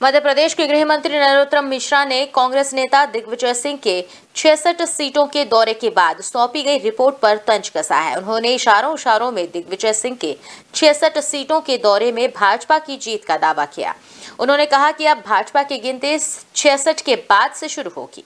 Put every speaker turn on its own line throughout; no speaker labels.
मध्य प्रदेश के गृह मंत्री नरोत्तम मिश्रा ने कांग्रेस नेता दिग्विजय सिंह के 66 सीटों के दौरे के बाद सौंपी गई रिपोर्ट पर तंज कसा है। उन्होंने इशारों में दिग्विजय सिंह के 66 सीटों के दौरे में भाजपा की जीत का दावा किया। उन्होंने कहा कि अब भाजपा की गिनती 66 के बाद से शुरू होगी।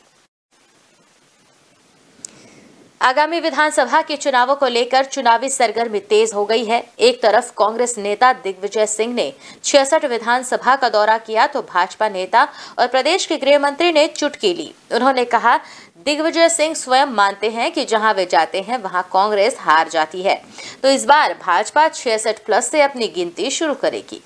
आगामी विधानसभा के चुनावों को लेकर चुनावी सरगर्मी तेज हो गई है। एक तरफ कांग्रेस नेता दिग्विजय सिंह ने 66 विधानसभा का दौरा किया तो भाजपा नेता और प्रदेश के गृह मंत्री ने चुटकी ली। उन्होंने कहा, दिग्विजय सिंह स्वयं मानते हैं कि जहां वे जाते हैं वहां कांग्रेस हार जाती है, तो इस बार भाजपा 66+ से अपनी गिनती शुरू करेगी।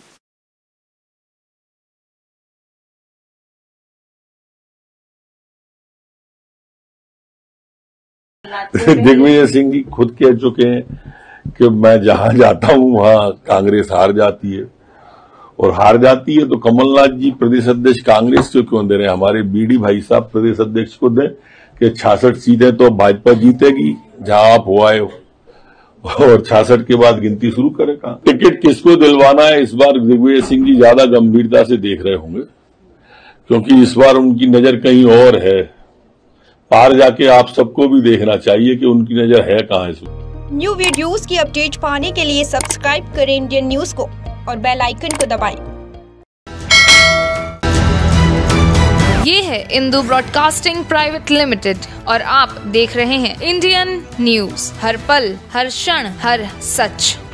दिग्विजय सिंह जी खुद कह चुके हैं कि मैं जहां जाता हूं वहां कांग्रेस हार जाती है, और हार जाती है तो कमलनाथ जी प्रदेश अध्यक्ष कांग्रेस को क्यों दे रहे हैं? हमारे बीडी भाई साहब प्रदेश अध्यक्ष को दें कि 66 सीटें तो भाजपा जीतेगी जहां आप हो आए हो, और 66 के बाद गिनती शुरू करेगा। टिकट किसको दिलवाना है इस बार दिग्विजय सिंह जी ज्यादा गंभीरता से देख रहे होंगे, क्योंकि इस बार उनकी नजर कहीं और है। पार जाके आप सबको भी देखना चाहिए कि उनकी नजर है कहाँ है।
न्यू वीडियोस की अपडेट पाने के लिए सब्सक्राइब करें इंडियन न्यूज को और बेल आइकन को दबाएं।
ये है इंदू ब्रॉडकास्टिंग प्राइवेट लिमिटेड और आप देख रहे हैं इंडियन न्यूज, हर पल, हर क्षण, हर सच।